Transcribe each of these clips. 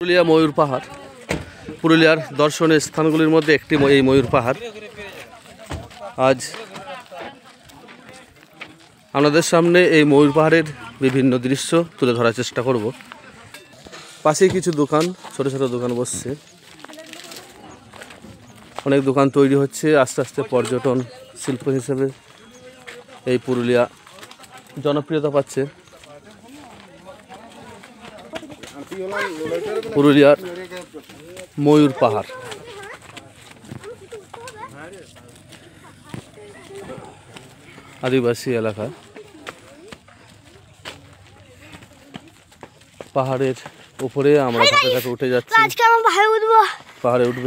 পুরুলিয়া ময়ূর পাহাড় পুরুলিয়ার দর্শনীয় স্থানগুলির মধ্যে একটি এই ময়ূর পাহাড়। আজ আপনাদের সামনে এই ময়ূর পাহাড়ের বিভিন্ন দৃশ্য তুলে ধরার চেষ্টা করব। পাশেই কিছু দোকান, ছোট ছোট দোকান বসছে, অনেক দোকান তৈরি হচ্ছে। আস্তে আস্তে পর্যটন শিল্প হিসেবে এই পুরুলিয়া জনপ্রিয়তা পাচ্ছে। পুরুলিয়ার ময়ূর পাহাড় আদিবাসী এলাকা, পাহাড়ের উপরে আমরা ধাপে ধাপে উঠে যাচ্ছি। পাহাড়ে উঠবে।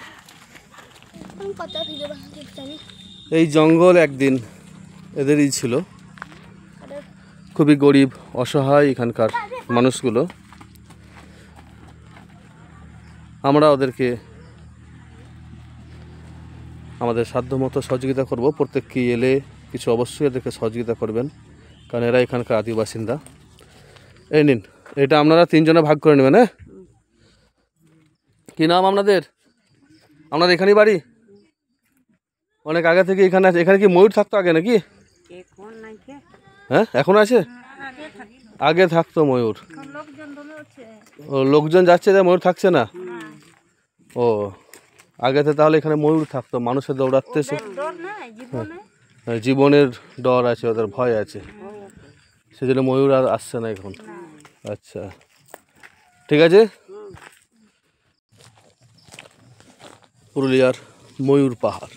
এই জঙ্গল একদিন এদেরই ছিল, খুবই গরিব অসহায় এখানকার মানুষগুলো। আমরা ওদেরকে আমাদের সাধ্যমতো সহযোগিতা করব। প্রত্যেককে এলে কিছু অবশ্যই এদেরকে সহযোগিতা করবেন, কারণ এরা এখানকার আদি বাসিন্দা। এই নিন, এটা আপনারা তিনজনে ভাগ করে নেবেন। হ্যাঁ, কী নাম আপনাদের? আপনাদের এখানেই বাড়ি? অনেক আগে থেকে এখানে আছে। এখানে কি ময়ূর থাকতো আগে নাকি? হ্যাঁ, এখন আছে? আগে থাকতো ময়ূর। ও, লোকজন যাচ্ছে, ময়ূর থাকছে না। ও, আগেতে তাহলে এখানে ময়ূর থাকতো, মানুষের দৌড়াতে। জীবনের ডর আছে, ওদের ভয় আছে, সেজন্য ময়ূর আর আসছে না এখন। আচ্ছা, ঠিক আছে। পুরুলিয়ার ময়ূর পাহাড়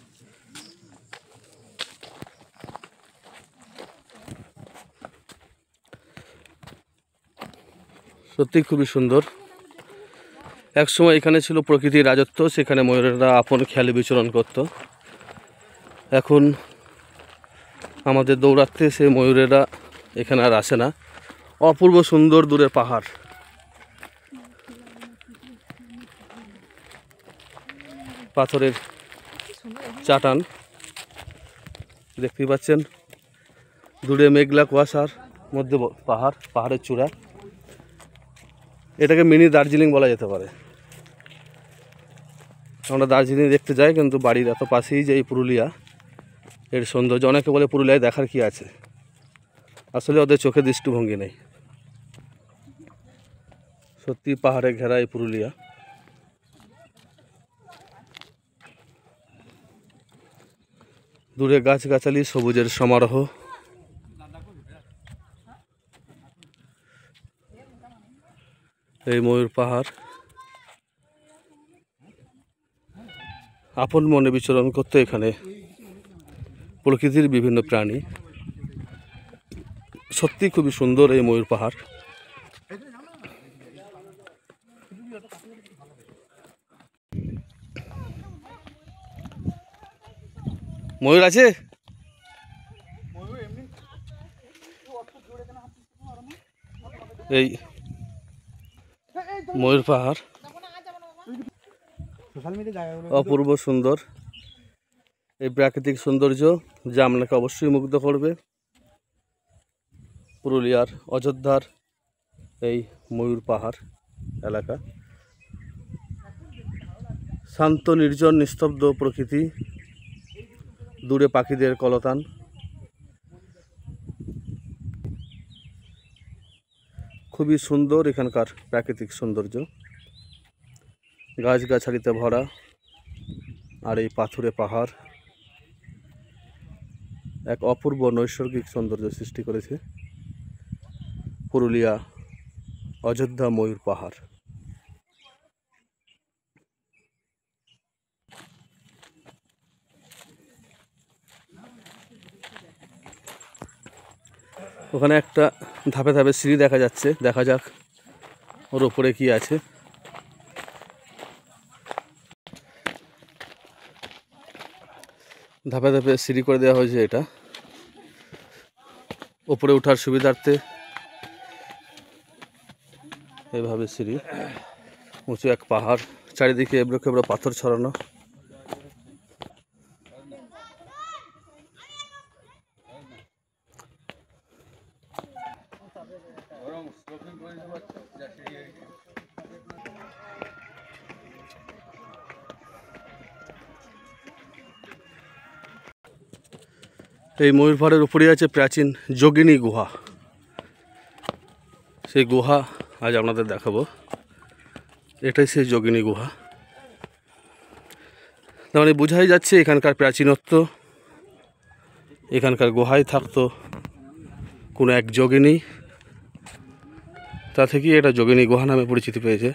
সত্যি খুবই সুন্দর। একসময় এখানে ছিল প্রকৃতির রাজত্ব, সেখানে ময়ূরেরা আপন খেয়ালে বিচরণ করত। এখন আমাদের দৌড়াতে সে ময়ূরেরা এখানে আর আসে না। অপূর্ব সুন্দর দূরের পাহাড়, পাথরের চাটান দেখতেই পাচ্ছেন। দূরে মেঘলা কুয়াশার মধ্যে পাহাড়, পাহাড়ের চূড়া। এটাকে মিনি দার্জিলিং বলা যেতে পারে। আমরা দার্জিলিং দেখতে যাই, কিন্তু বাড়ির এত পাশেই যে এই পুরুলিয়া, এর সৌন্দর্য। অনেকে বলে পুরুলিয়ায় দেখার কি আছে, আসলে ওদের চোখে দৃষ্টিভঙ্গি নেই। সত্যি পাহাড়ে ঘেরা এই পুরুলিয়া। দূরে গাছগাছালি, সবুজের সমারোহ। এই ময়ূর পাহাড় আপন মনে বিচরণ করতে এখানে প্রকৃতির বিভিন্ন প্রাণী। সত্যি খুবই সুন্দর এই ময়ূর পাহাড়। ময়ূর আছে? এই ময়ূর পাহাড় অপূর্ব সুন্দর। এই প্রাকৃতিক সৌন্দর্য যা আপনাকে অবশ্যই মুগ্ধ করবে। পুরুলিয়ার অযোধ্যার এই ময়ূর পাহাড় এলাকা, শান্ত নির্জন নিস্তব্ধ প্রকৃতি, দূরে পাখিদের কলতান। খুবই সুন্দর এখানকার প্রাকৃতিক সৌন্দর্য, গাছগাছালিতে ভরা। আর এই পাথুরে পাহাড় এক অপূর্ব নৈসর্গিক সৌন্দর্য সৃষ্টি করেছে পুরুলিয়া অযোধ্যা ময়ূর পাহাড়। ওখানে একটা ধাপে ধাপে সিঁড়ি দেখা যাচ্ছে, দেখা যাক ওর উপরে কি আছে। ধাপে ধাপে সিঁড়ি করে দেওয়া হয়েছে, এটা উপরে ওঠার সুবিধার্থে। এইভাবে সিঁড়ি, উঁচু এক পাহাড়, চারিদিকে এবড়ো খেবড়ো পাথর ছড়ানো। এই ময়ূর পাহাড়ের উপরেই আছে প্রাচীন যোগিনী গুহা। সেই গুহা আজ আপনাদের দেখাবো। এটাই সেই যোগিনী গুহা। তার মানে বোঝাই যাচ্ছে এখানকার প্রাচীনত্ব। এখানকার গুহায় থাকতো কোনো এক যোগিনী, তা থেকেই এটা যোগিনী গুহা নামে পরিচিতি পেয়েছে।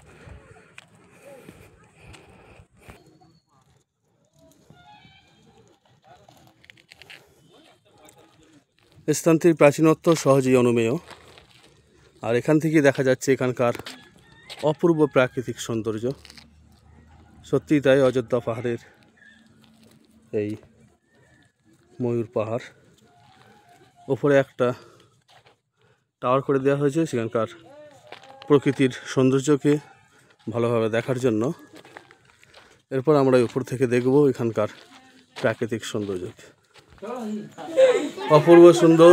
স্থানটির প্রাচীনত্ব সহজেই অনুমেয়। আর এখান থেকেই দেখা যাচ্ছে এখানকার অপূর্ব প্রাকৃতিক সৌন্দর্য। সত্যিই তাই, অযোধ্যা পাহাড়ের এই ময়ূর পাহাড়, ওপরে একটা টাওয়ার করে দেওয়া হয়েছে সেখানকার প্রকৃতির সৌন্দর্যকে ভালোভাবে দেখার জন্য। এরপর আমরা উপর থেকে দেখব এখানকার প্রাকৃতিক সৌন্দর্যকে। অপূর্ব সুন্দর,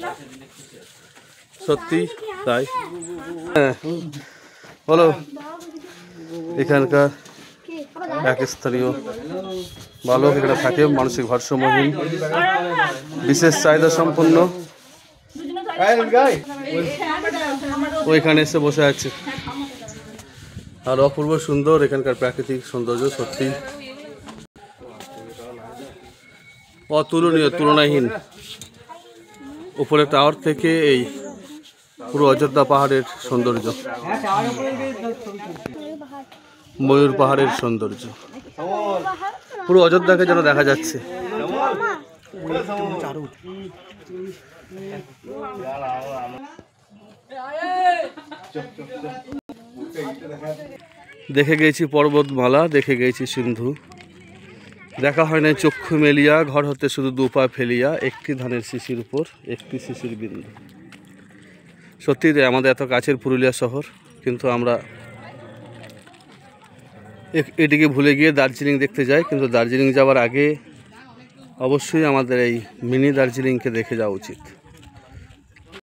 সত্যি তাই। হ্যাঁ বলো, এখানকার এক স্থানীয় বালক এখানে থাকে, মানসিক ভারসাম্যহীন, বিশেষ চাহিদা সম্পন্ন। ওইখানে এসে বসে আছে। আর অপূর্ব সুন্দর এখানকার প্রাকৃতিক সৌন্দর্য, সত্যি অতুলনীয়, তুলনাহীন। উপরে টাওয়ার থেকে এই পুরো অযোধ্যা পাহাড়ের সৌন্দর্য, ময়ূর পাহাড়ের সৌন্দর্য, পুরো অযোধ্যাকে যেন দেখা যাচ্ছে। দেখে গেছি পর্বতমালা, দেখে গেছি সিন্ধু, দেখা হয় না চক্ষু মেলিয়া, ঘর হতে শুধু দুপা ফেলিয়া, একটি ধানের শিশির উপর একটি শিশির বিন্দু। সত্যি আমাদের এত কাছের পুরুলিয়া শহর, কিন্তু আমরা এটিকে ভুলে গিয়ে দার্জিলিং দেখতে যাই। কিন্তু দার্জিলিং যাওয়ার আগে অবশ্যই আমাদের এই মিনি দার্জিলিংকে দেখে যাওয়া উচিত।